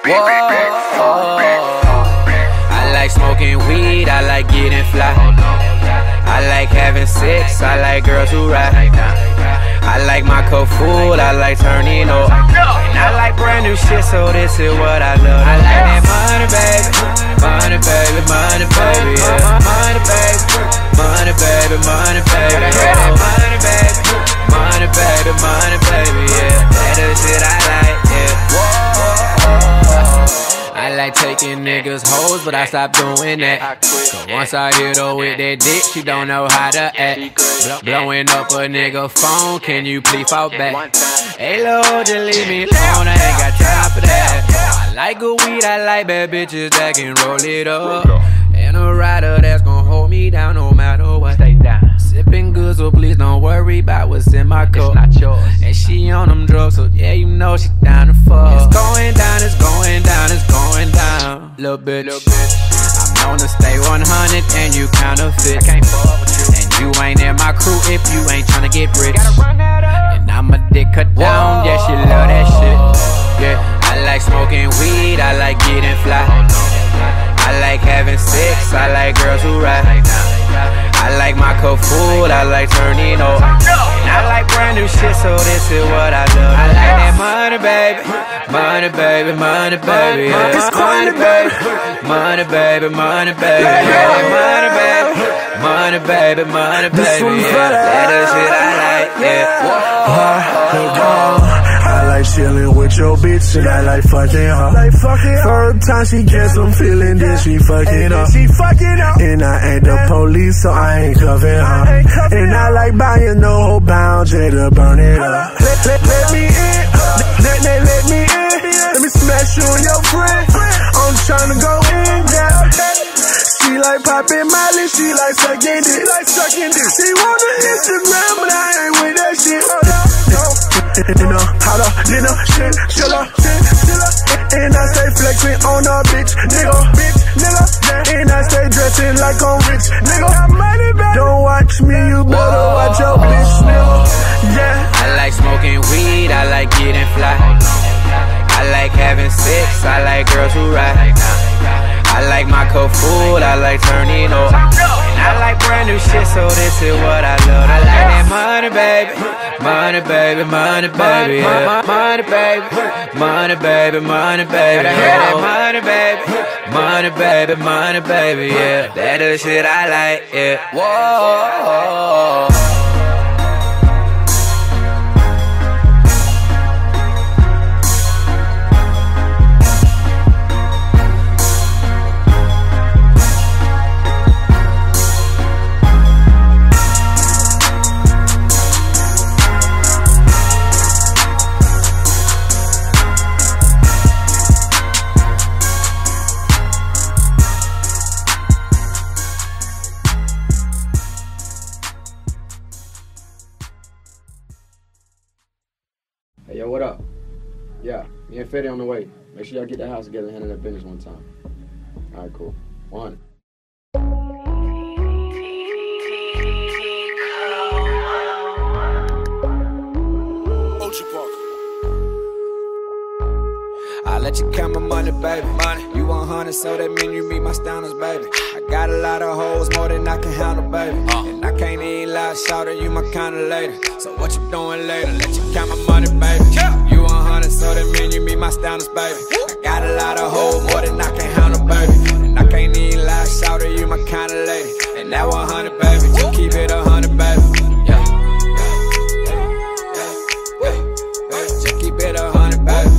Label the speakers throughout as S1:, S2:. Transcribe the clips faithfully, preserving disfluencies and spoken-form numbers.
S1: Whoa. I like smoking weed, I like getting fly. I like having sex, I like girls who ride. I like my cup full, I like turning up. And I like brand new shit, so this is what I love. I like that money, baby. Money, baby, money, baby, yeah. Money, baby. Money, baby, money, baby, yeah. Money, baby. Money, baby, money, baby, yeah. That the shit I like, yeah. I like taking niggas hoes, but I stopped doing that. Cause once I hit her with that dick, she don't know how to act. Blowing up a nigga phone, can you please fall back? Hey Lord, just leave me alone, I ain't got time for that. I like good weed, I like bad bitches that can roll it up. And a rider that's gon' hold me down no matter what. Stay down. Sipping good, so please don't worry about what's in my cup. It's not yours. And she on them drugs, so yeah, you know she down to fuck. It's going down, it's going down, it's going down. Little bitch, Little bitch. I'm known to stay one hundred and you counterfeit. I can't fuck with you. And you ain't in my crew if you ain't tryna get rich. Gotta run that up. And I'ma dick her down, yeah, she love that shit. Yeah, I like smoking weed, I like getting fly. I like having sex, I like girls who ride. I like my cup full, I like turning up. And I like brand new shit, so this is what I love. I like that money, baby. Money, baby, money, baby, yeah. Money, baby. Money, baby, money, baby, yeah. Money, baby. Money, baby, money, baby, yeah. That the shit I like, yeah.
S2: I like chillin' with your bitch and I like fucking her. Like fucking Third time she gets some feeling, then she fucking up. She fucking up. And I ain't the police, so I ain't cuffing her. And I like buying no whole bound, J to burn it up. Let, let, let me in, let, let, let me in. Let me smash you and your friend. I'm tryna go in, yeah. She like poppin' Molly, she like sucking dick. She like sucking dick. She want the Instagram, but I ain't with that shit. In a hotter, in a shit, chiller, shit, chiller. And I stay flexing on a bitch, nigga, bitch, nigga. And I stay dressing like I'm rich, nigga. Don't watch me, you better watch your bitch, nigga. Yeah.
S1: I like smoking weed, I like getting fly. I like having sex, I like girls who ride. I like my cup full, I like turning up. And I like brand new shit, so this is what I love. I like that money, baby. Money, baby, money, baby, yeah. Money, baby. Money, baby, money, baby, yeah. Money, baby. Money, baby, money, baby, yeah. That the shit I like, yeah. Whoa.
S3: Hey, yo, what up? Yeah, me and Fetty on the way. Make sure y'all get that house together and handle that business one time. All right, cool. one hundred.
S1: I let you count my money, baby. Money. You one hundred, so that mean you meet my standards, baby. I got a lot of hoes, more than I can handle, baby. Uh. And I can't even lie, shout at you my kind of lady. So what you doing later? Let you count my money, baby. Yeah. You one hundred, so that mean you meet my standards, baby. Woo. I got a lot of hoes, more than I can handle, baby. And I can't even lie, shout at you my kind of lady. And that one hundred, baby, just keep it one hundred, baby. Yeah. Yeah. Yeah. Yeah. Just keep it one hundred, baby.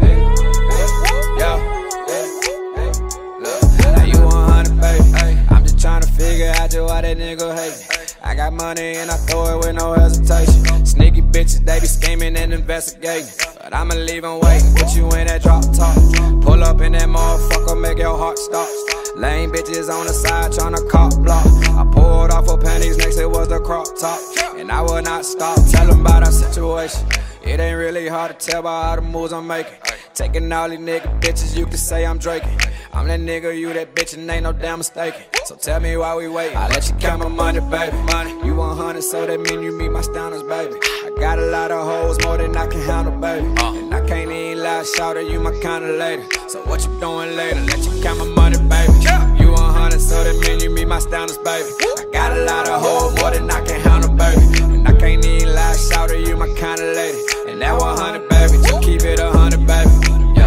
S1: Why that nigga hate me? I got money and I throw it with no hesitation. Sneaky bitches, they be scheming and investigating. But I'ma leave them waiting, put you in that drop top. Pull up in that motherfucker, make your heart stop. Lame bitches on the side tryna cop block. I pulled off her panties, next it was the crop top. And I will not stop, tell them about our situation. It ain't really hard to tell by all the moves I'm making. Taking all these nigga bitches, you can say I'm draking. I'm that nigga, you that bitch, and ain't no damn mistaken. So tell me why we waiting. I let you count my money, baby. Money. You one hundred, so that mean you meet my standards, baby. I got a lot of hoes, more than I can handle, baby. Uh. And I can't even lie, shout at you my kind of lady. So what you doing later? Let you count my money, baby. Yeah. You one hundred, so that mean you meet my standards, baby. I got a lot of hoes, more than I can handle, baby. And I can't even lie, shout at you my kind of lady. And that one hundred, baby, just keep it a hundred, baby. Yeah.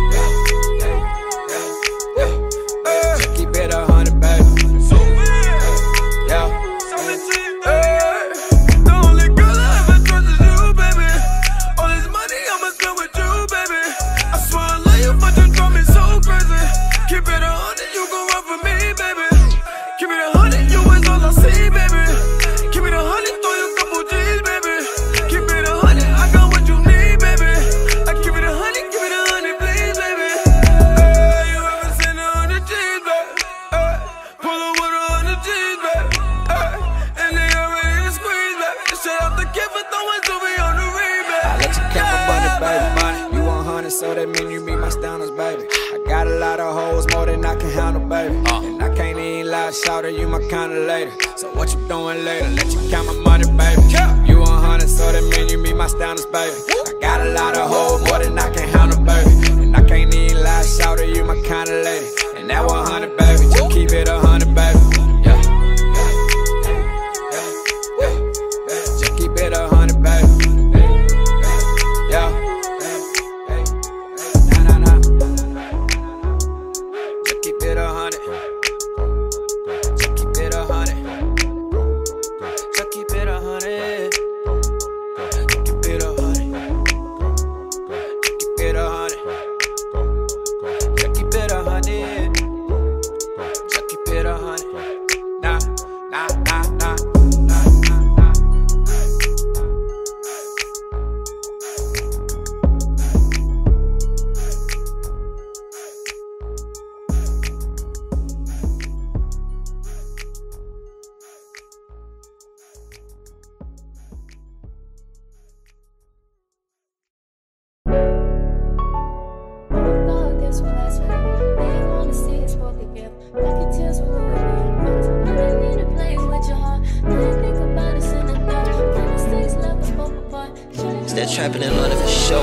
S1: Just keep it a hundred, baby. Yeah. So that mean you meet my standards, baby. I got a lot of hoes, more than I can handle, baby. Uh. And I can't even lie, shout at you my kind of lady. So what you doing later? Let you count my money, baby. Yeah. You one hundred, so that mean you meet my standards, baby. I got a lot of hoes, more than I can handle, baby. And I can't even lie, shout at you my kind of lady. And that one hundred, baby, just keep it a hundred, baby. Yeah. Yeah. Yeah. Just keep it a hundred, baby. Yeah.
S4: That trapping in London for sure.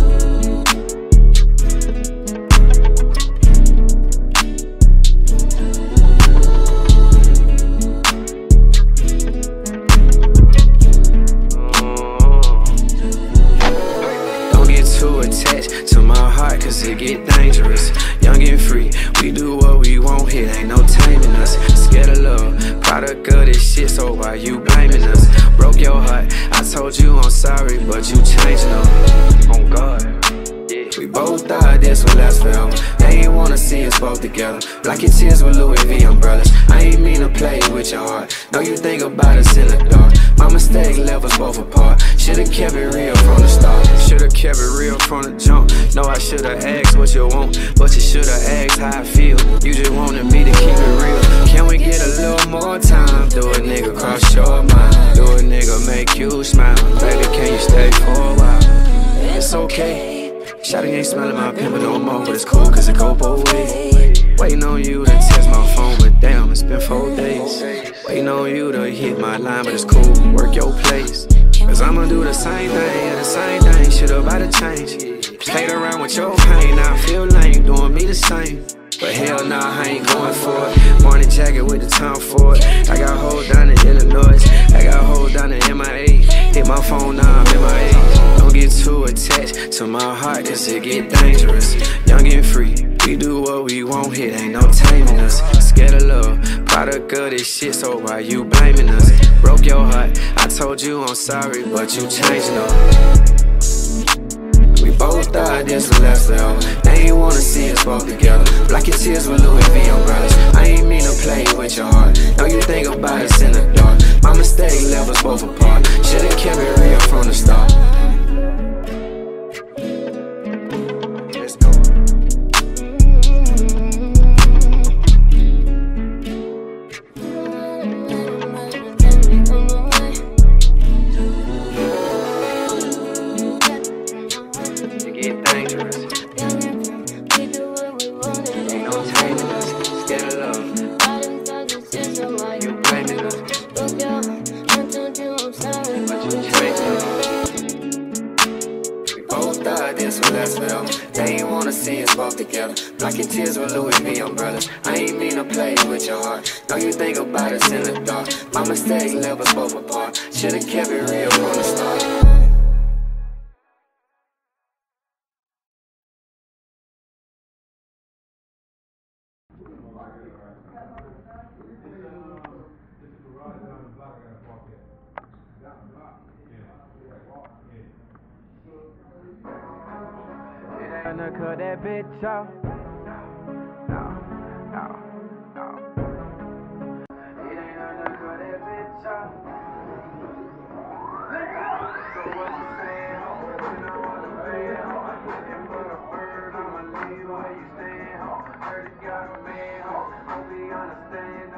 S1: Don't get too attached to my heart, cause it get dangerous. Young and free, we do what we want here, ain't no taming us. Scared of love, product of this shit, so why you blaming us? Broke your heart, I told you I'm sorry, but you changed up. On God, yeah. We both thought this would last forever. They ain't wanna see us both together. Block your tears with Louis V umbrellas. I ain't mean to play with your heart. Know you think about us in the dark. My mistake left us both apart. Should've kept it real from the start. Should've kept it real from the jump. No, I should've asked what you want, but you should've asked how I feel. You just wanted me to keep it real. Can we get a little more time? Do a nigga cross your mind? Do a nigga make you smile? Baby, can you stay for a while? It's okay. Shawty ain't smelling my pimp no more, but it's cool cause it go both ways. Waiting on you to text my phone, but damn, it's been four days. Waiting on you to hit my line, but it's cool, work your place. Cause I'ma do the same thing, yeah, the same thing, shit about to change. Played around with your pain, now I feel lame, doing me the same. But hell nah, I ain't going for it. Morning jacket with the time for it. I got hold down in Illinois, I got hold down in M I A. Hit my phone now, I'm M I A. Don't get too attached to my heart, cause it get dangerous. Young and free, we do what we want here, ain't no taming us. Scared of love, product of this shit, so why you blaming us? Broke your heart, I told you I'm sorry, but you changed up. We both thought this would last forever. They ain't wanna see us both together. Block your tears with Louis V umbrellas. I ain't mean to play with your heart. Know you think about us in the dark. My mistake left us both apart. Should've kept it real from the start. Let's go. Get dangerous. Ain't no taming us. Scared of love. You blaming us. fucking tears with Louis V umbrellas. I ain't mean to play with your heart. Know you think about us in the dark. My mistakes left us both apart. Should've kept it real from the start.
S5: Gonna cut that bitch off. No, no, no. It ain't gonna cut that bitch off. So what you saying? You know what I'm saying? I'm looking for a bird. I'ma leave where you stand. Heard you got a man. Hope he understand.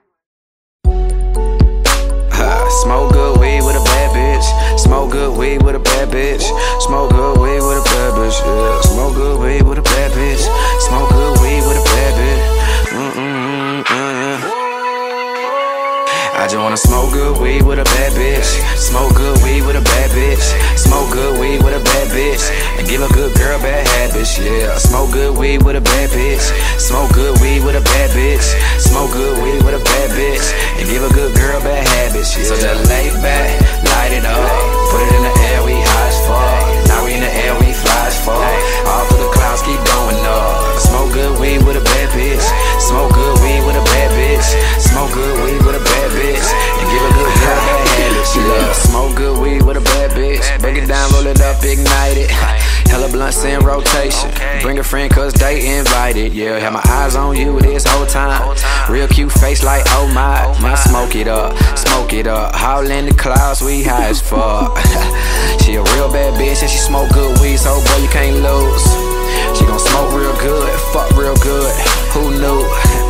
S6: Smoke good weed with a bad bitch. Smoke good weed with a bad bitch. Smoke good weed with a bad bitch. Yeah. Smoke good weed with a bad bitch. Smoke good weed with a bad bitch. Mm-mm-mm, mm-mm. I just wanna smoke good weed with a bad bitch. Smoke good weed with a bad bitch. Smoke good weed with a bad bitch. And give a good girl bad habits, yeah. Smoke good weed with a bad bitch. Smoke good weed with a bad bitch. Smoke good weed with a bad bitch. And give a good girl bad habits, yeah. So just lay back, light it up. Put it in the air, we high as fuck. Now we in the air, we fly as fuck. All through the clouds, keep going up. Smoke good weed with a bad bitch. Smoke good weed with a bad bitch. Smoke good weed with a bad bitch. And give a good girl bad habits, yeah. Smoke good weed with a bad bitch. Break it down, roll it up, ignite it. Hella blunts in rotation. Bring a friend cause they invited, yeah. Have my eyes on you this whole time. Real cute face like oh my. Now smoke it up, smoke it up. Haul in the clouds, we high as fuck. She a real bad bitch and she smoke good weed, so boy you can't lose. She gon' smoke real good, fuck real good. Who knew?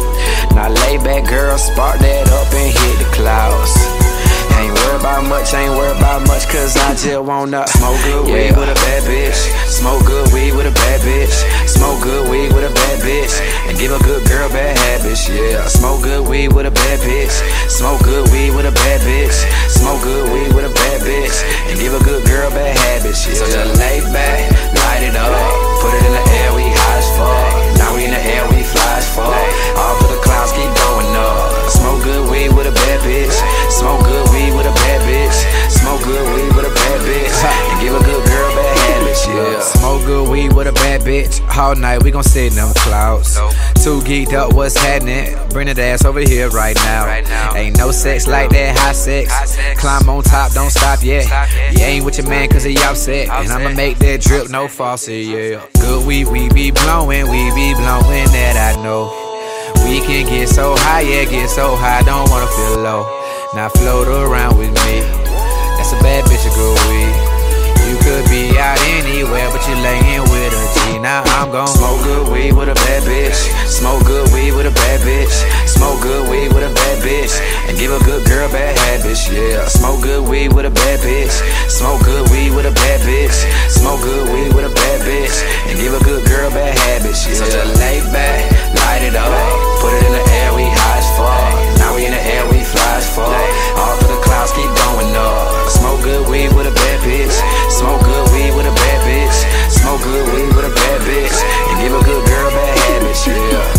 S6: Now lay back girl, spark that up and hit the clouds. Ain't worried about much, ain't worried about much, cause I just wanna smoke good weed yeah. with a bad bitch. Smoke good weed with a bad bitch. Smoke good weed with a bad bitch. And give a good girl bad habits, yeah. Smoke good weed with a bad bitch. Smoke good weed with a bad bitch. Smoke good weed with a bad bitch. And give a good girl bad habits, yeah. So just lay back, light it up. Put it in the air, we high as fuck. Now we in the air, we fly as fuck. All through the clouds, keep going up. Smoke good weed with a bad bitch. Smoke good weed with a bad bitch. Smoke good weed with a bad bitch. And give a good girl bad habits, yeah.
S1: Smoke good weed with a bad bitch. All night we gon' sit in them clouds. Too geeked up, what's happening? Bring that ass over here right now. Ain't no sex like that, high sex. Climb on top, don't stop yet. You ain't with your man cause he upset. And I'ma make that drip, no faucet, yeah. Good weed, we be blowing, we be blowing that I know. We can get so high, yeah, get so high, don't wanna feel low. Now float around with me. That's a bad bitch of good weed. You could be out anywhere, but you layin' with a G. Now I'm gon'
S6: smoke good weed with a bad bitch. Smoke good weed with a bad bitch. Smoke good weed with a bad bitch. And give a good girl bad habits, yeah. Smoke good weed with a bad bitch. Smoke good weed with a bad bitch. Smoke good weed with a bad bitch. And give a good girl bad habits, yeah. So just lay back, light it up. Put it in the air, we high as fuck. Now we in the air, we fly as fuck. All through the clouds, keep going up. Smoke good weed with a bad bitch. Smoke good weed with a bad bitch. Smoke good weed with a bad bitch. And give a good girl bad habits, yeah.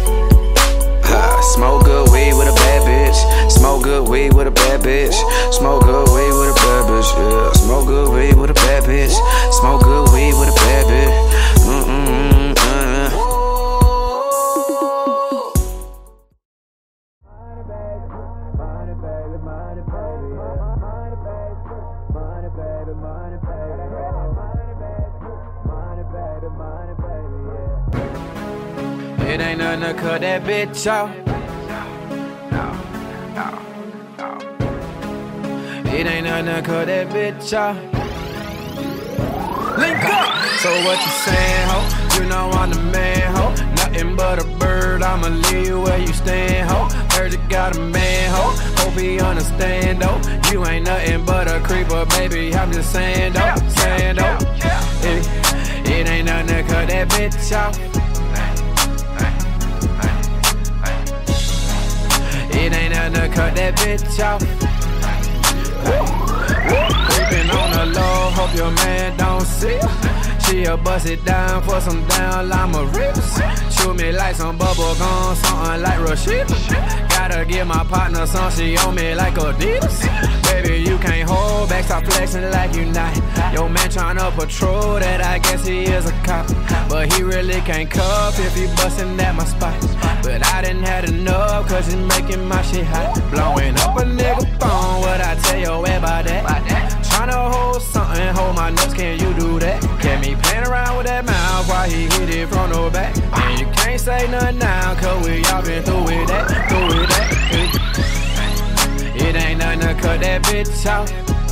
S6: Ha, smoke good weed with a bad bitch. Smoke good weed with a bad bitch. Smoke good weed with a bad bitch, yeah. Smoke good weed with a bad bitch. Smoke good weed with a bad bitch. Mm-mm-mm, mm-mm.
S1: It ain't nothing to cut that bitch off. No, no, no. It ain't nothing to cut that bitch off. Link up! So what you saying, ho? You know I'm the man, ho. Nothing but a bird, I'ma leave you where you stand, ho. Heard you got a man, ho. Hope he understand, though. You ain't nothing but a creeper, baby. I'm just saying, though. Saying, though. It, it ain't nothing to cut that bitch off. It ain't nothing to cut that bitch off. Creeping on the low, hope your man don't see. she'll bust it down for some down llama rips. Shoot me like some bubble gum, something like Rashida. Gotta give my partner some, she on me like Adidas. Baby, you can't hold back, stop flexing like you not. Yo man tryna patrol that, I guess he is a cop. But he really can't cuff if he bustin' at my spot. But I didn't have enough, cause he's making my shit hot. Blowing up a nigga phone, what I tell you about that? Tryna hold something, hold my nuts, can you do that? Kept me playing around with that mouth while he hit it from the back. And you can't say nothing now, cause we all been through with that, through with that. It ain't nothing to cut that bitch off.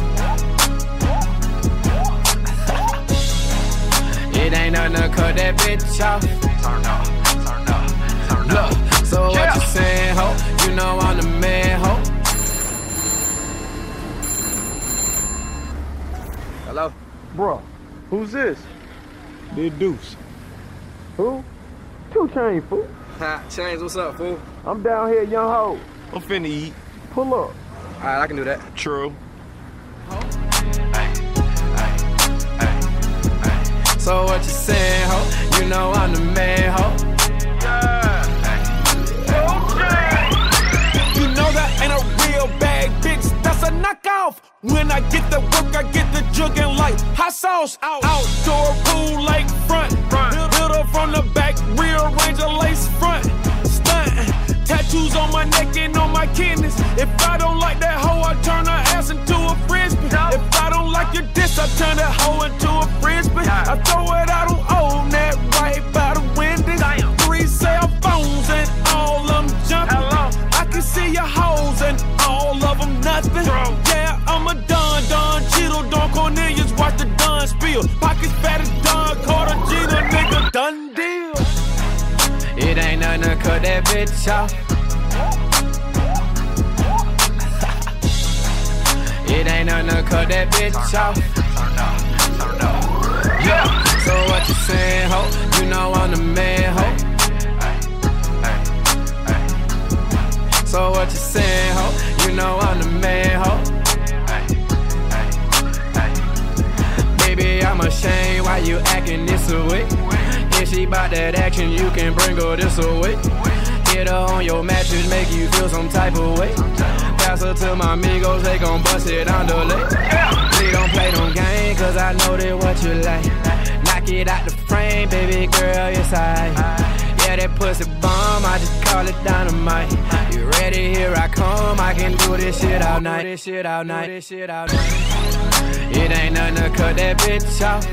S1: It ain't nothing to cut that bitch off. Turn up, turn up, turn up. Look, so what yeah. you saying, ho? You know I'm the man, ho. Hello?
S7: Bro, who's this?
S8: Big Deuce.
S7: Who? Two Chainz, fool.
S3: Ha, Chainz, what's up, fool?
S7: I'm down here, young ho.
S8: I'm finna eat.
S7: Pull up.
S3: Alright, I can do that.
S8: True.
S1: So what you saying, ho? You know I'm the man, ho.
S9: You know that ain't a real bad bitch, that's a knockoff. When I get the work, I get the jugging like hot sauce. Out. Outdoor pool, lake front. front. Build up from the back, real Ranger lace front. Stunt. Tattoos on my neck and on my kidneys. If I don't like that hoe, I turn her ass into a frisbee. No. If I don't like your diss, I turn that hoe into a frisbee. Yeah. I throw it out on old net right by the window. Three cell phones and all of them jumping. Hello. I can see your hoes and all of them nothing. Bro. Yeah, I'm a Don, Don Cheeto, Don Cornelius, watch the Don spill. Pockets fat as Don Carter, Gina, nigga, done deal.
S1: It ain't nothing to cut that bitch off. It ain't nothing to cut that bitch off. Yeah. So what you saying, ho? You know I'm the man, ho. So what you saying, ho? You know I'm the man, ho. Baby, I'm ashamed why you acting this away. If she bout that action, you can bring her this away. Hit her on your mattress, make you feel some type of way. Pass her to my amigos, they gon' bust it on the leg. Please don't play them games, cause I know that what you like. Knock it out the frame, baby girl, yes I. Yeah, that pussy bomb, I just call it dynamite. You ready, here I come, I can do this shit all night. This shit all night, this shit all night. It ain't nothing to cut that bitch off.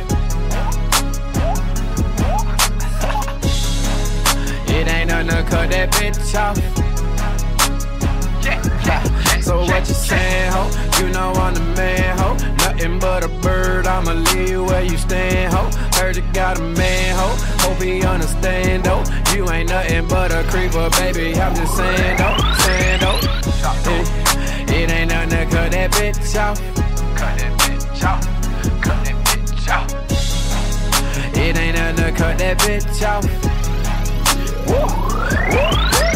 S1: It ain't nothing to cut that bitch off. So what you saying, ho? You know I'm the man, ho. Nothing but a bird, I'ma leave you where you stand, ho. Heard you got a man, ho. Hope he understand, though. You ain't nothing but a creeper, baby. I'm just saying, though, saying, though. It, it ain't nothing to cut that bitch off. Cut that bitch off. Cut that bitch off. It ain't nothing to cut that bitch off. Woo. Woo.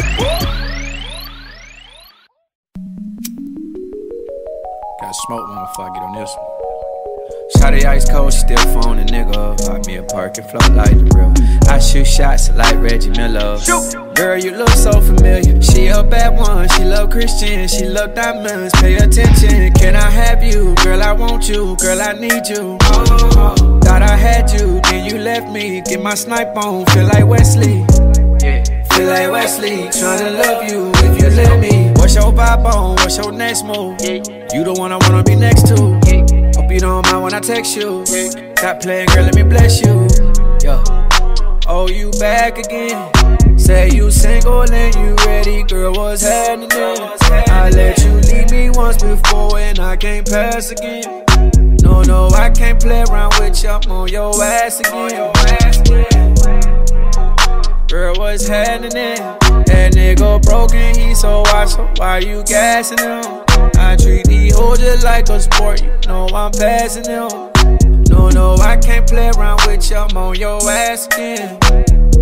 S10: Got smoke one before I get on this one. Shawty ice cold, still phone a nigga up. Pop me a perk and float like the real. I shoot shots like Reggie Miller. Girl, you look so familiar. She a bad one, she love Christian, she love diamonds. Pay attention, can I have you? Girl, I want you, girl, I need you. Oh, thought I had you, then you left me. Get my snipe on, feel like Wesley. Feel like Wesley, tryna love you if you let me. What's your vibe on? What's your next move? You the one I wanna be next to. Hope you don't mind when I text you. Stop playing, girl, let me bless you. Yo. Oh, you back again. Say you single and you ready, girl, what's happening? I let you leave me once before and I can't pass again. No, no, I can't play around with you, I'm on your ass again. Girl, what's happening? That nigga broken, he so watch, so why you gassing him? I treat these hoes just like a sport, you know I'm passing them. No, no, I can't play around with you, I'm on your ass again.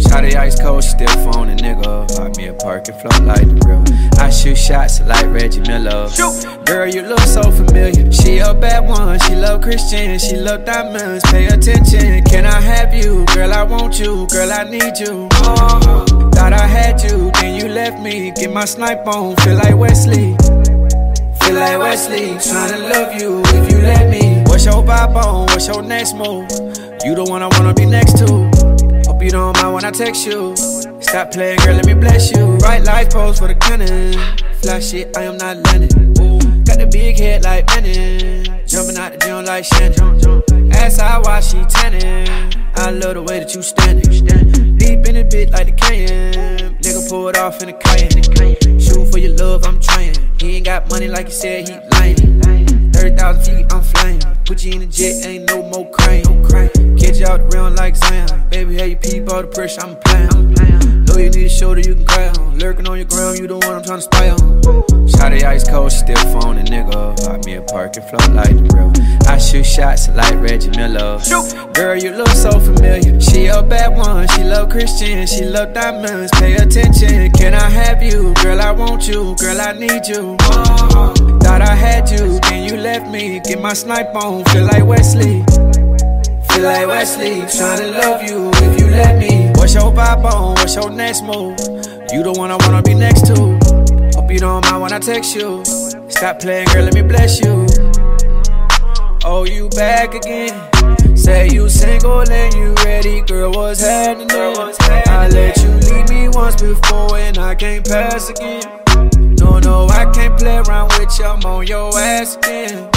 S10: Shawty ice cold, she still phoning, nigga. Pop me a perk and float like the real. I shoot shots like Reggie Miller. Girl, you look so familiar. She a bad one, she love Christian, she love diamonds. Pay attention, can I have you? Girl, I want you, girl, I need you. Uh, thought I had you, then you left me. Get my snipe on, feel like Wesley. Feel like Wesley, tryna love you if you let me. What's your vibe on? What's your next move? You the one I wanna be next to. Hope you don't mind when I text you. Stop playing, girl, let me bless you. Right life pose for the cannon. Fly shit, I am not landing. Got the big head like Manning. Jumping out the gym like Shannon. Ass out while she tanning. I love the way that you standing. Deep in the bit like the canyon. Nigga pull it off in the Cayenne. Shoot for your love, I'm trying. He ain't got money like he said, he lying. thirty thousand feet, I'm flying. Put you in the jet, ain't no more crane. Catch you out the realm like Zion. Baby, how you peep all the pressure, I'm playing. Know you need a shoulder you can cry on. Lurking on your ground, you the one I'm trying to spy on. Shawty ice cold, she still phoning, nigga. Pop me a perk and float like the real. I shoot shots like Reggie Miller. Girl, you look so familiar. She a bad one, she love Christian, she love diamonds. Pay attention, can I have you? Girl, I want you, girl, I need you. Uh, thought I had you, then you left me. Get my snipe on, feel like Wesley. Feel like Wesley, tryna love you if you let me. What's your vibe on? What's your next move? You the one I wanna be next to. Hope you don't mind when I text you. Stop playing, girl, let me bless you. Oh, you back again. Say you single and you ready, girl, what's happening? I let you leave me once before and I can't pass again. No, no, I can't play around with you, I'm on your ass again.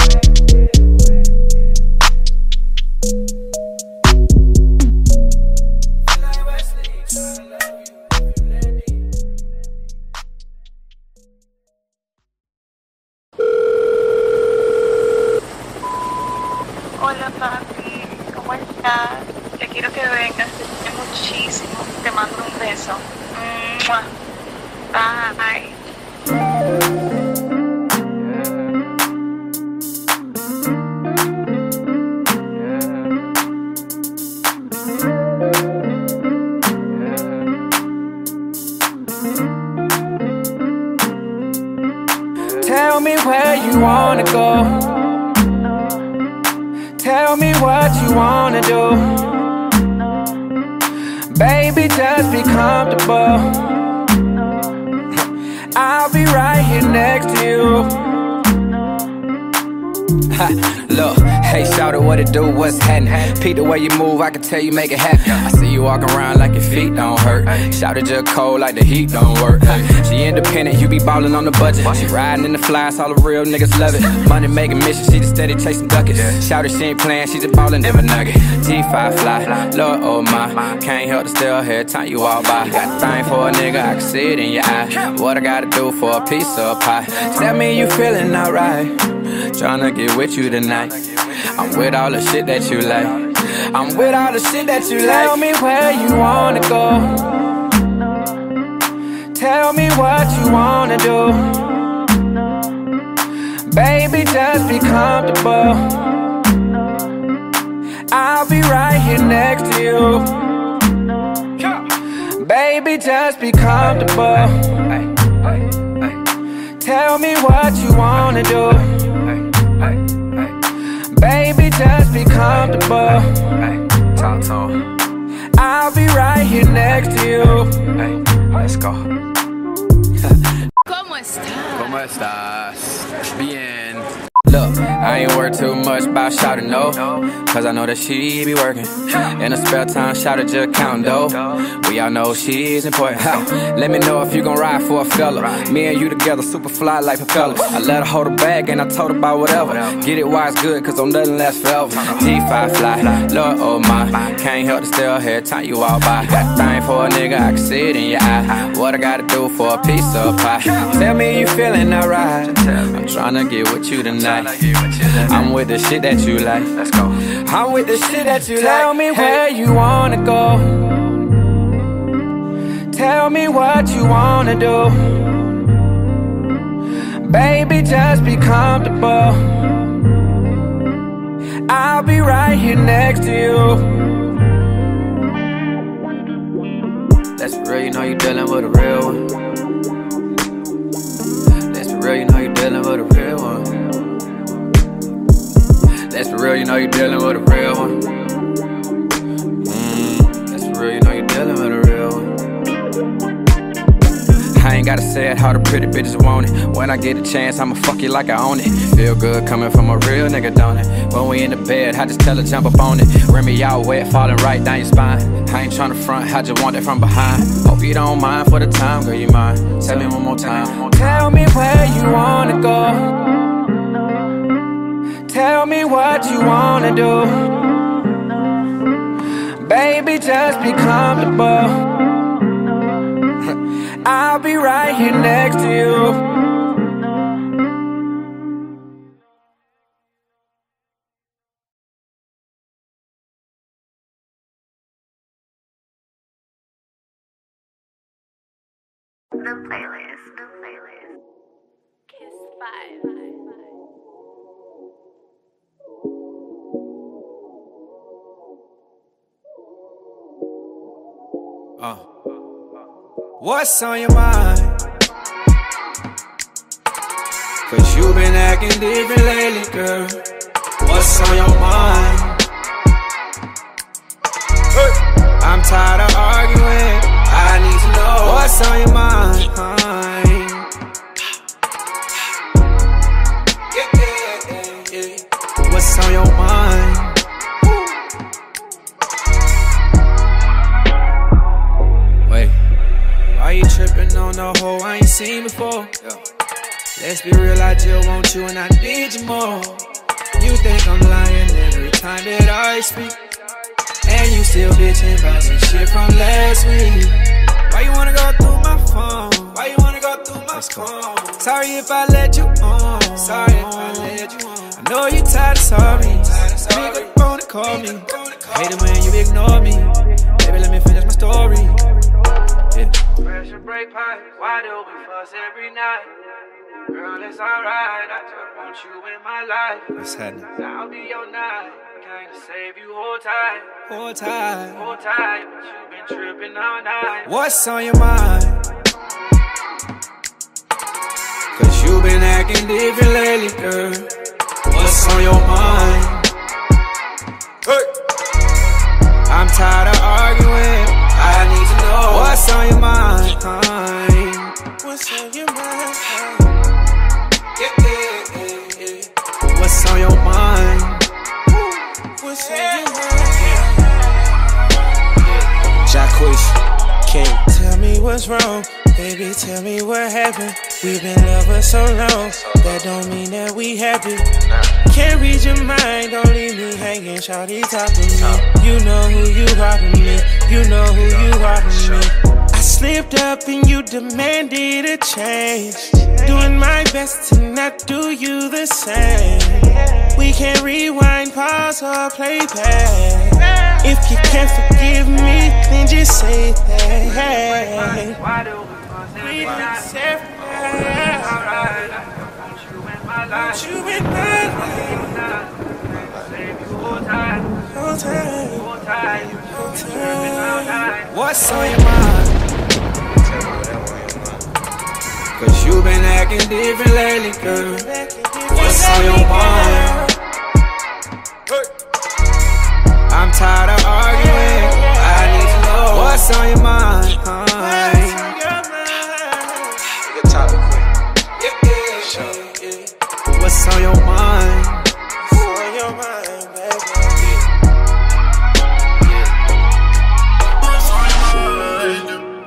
S11: Hola papi, ¿cómo estás? Te quiero que vengas, te quiero muchísimo. Te mando un beso. ¡Mua! Bye.
S10: Tell me where you wanna go. Tell me what you wanna do. Baby, just be comfortable. I'll be right here next to you. Look, hey, shout out what it do, what's happening? Peep the way you move, I can tell you make it happen. I see you walking around like your feet don't hurt. Shout it just cold like the heat don't work. She independent, you be ballin' on the budget. She riding in the flies, all the real niggas love it. Money making mission, she just steady chasing duckets. Shout it, she ain't playing, she just ballin' them a nugget. G five fly, Lord oh my, can't help to still hear time you all by. Got a thing for a nigga, I can see it in your eye. What I gotta do for a piece of pie? Tell me you feeling alright. Tryna get with you tonight. I'm with all the shit that you like. I'm with all the shit that you like. Tell me where you wanna go. Tell me what you wanna do. Baby, just be comfortable. I'll be right here next to you. Baby, just be comfortable. Tell me what you wanna do. Baby, just be comfortable. I'll be right here next to you. Let's go.
S12: ¿Cómo estás?
S10: ¿Cómo estás? Bien. Look, I ain't worried too much about shawty, no. Cause I know that she be working. In her spare time, shawty just counting dough. We all know she's important. Let me know if you gon' ride for a fella. Me and you together, super fly like propellers. I let her hold her bag and I told her about whatever. Get it while it's good, cause don't nothing last forever. G five fly, Lord oh my, can't help to still hear time you all by. Got a thing for a nigga, I can see it in your eye. What I gotta do for a piece of pie? Tell me you feeling alright. I'm tryna get with you tonight. I'm with the shit that you like. Let's go. I'm with the shit that you like. Tell me where you wanna go. Tell me what you wanna do. Baby, just be comfortable. I'll be right here next to you. That's for real, you know you dealing with a real one. That's for real, you know you dealing with a real one. That's for real, you know you dealing with a real one. Mm, that's for real, you know you dealing with a real one. I ain't gotta say it, how the pretty bitches want it. When I get a chance, I'ma fuck you like I own it. Feel good coming from a real nigga, don't it? When we in the bed, I just tell her jump up on it. Rim me out wet, falling right down your spine. I ain't tryna front, I just want it from behind. Hope you don't mind for the time, girl, you mind. Tell me one more time. Tell me where you wanna go. Tell me what you wanna do. Baby, just be comfortable. I'll be right here next to you.
S11: The playlist, the playlist. Kiss five.
S10: Uh. What's on your mind? Cause you been acting different lately, girl. What's on your mind? Hey. I'm tired of arguing, I need to know what's on your mind. Yeah, yeah, yeah, yeah. What's on your mind? Wait. Why you tripping on the hoe I ain't seen before? Yo. Let's be real, I just want you and I need you more. You think I'm lying every time that I speak, and you still bitching about some shit from last week. Why you wanna go through my phone? Why you wanna go through my phone? Sorry if I let you on. Sorry if I let you on. I know you tired of sorry. Pick up the phone and call me. I hate it when you ignore me. Baby, let me finish my story. Yeah. Pressure break pipe, why do we fuss every night? Girl, it's alright, I just want you in my life. What's happening? I'll be your night, kinda save you, hold tight. Hold tight, hold tight, but you been tripping all night. What's on your mind? Cause you been acting different lately, girl. What's on your mind? Hey. I'm tired of arguing, I need to know what's on your mind. What's on your mind? Yeah, yeah, yeah, yeah. What's on your mind? What's on your mind? Jacquees, King. Tell me what's wrong, baby, tell me what happened. We've been lovers so long, that don't mean that we happy. Can't read your mind, don't leave me hanging, shawty, talk to me. You know who you are to me, you know who you are to me. I slipped up and you demanded a change. Doing my best to not do you the same. We can't rewind, pause, or play back. If you can't forgive me, then just say that. Why do we fuss every night? Alright, I want you in my life. Want you in my life. Save you hold tight. Hold tight. Hold tight. Hold tight. What's on your mind? Cause you been acting different lately, girl. What's on your mind? I'm tired of arguing, I need to know what's on your mind. Your topic quick. Yeah, yeah, sure. What's on your mind? What's on your mind, baby?
S12: What's on your mind?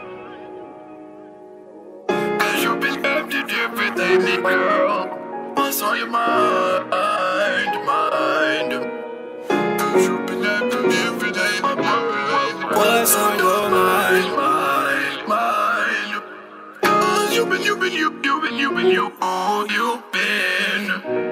S12: Cause you been acting different lately, girl. What's on your mind, mind? Cause you been acting different lately,
S10: what's on your mind,
S12: mind, mind? Cause you been, you been, you, you been, you been, you, oh, you been.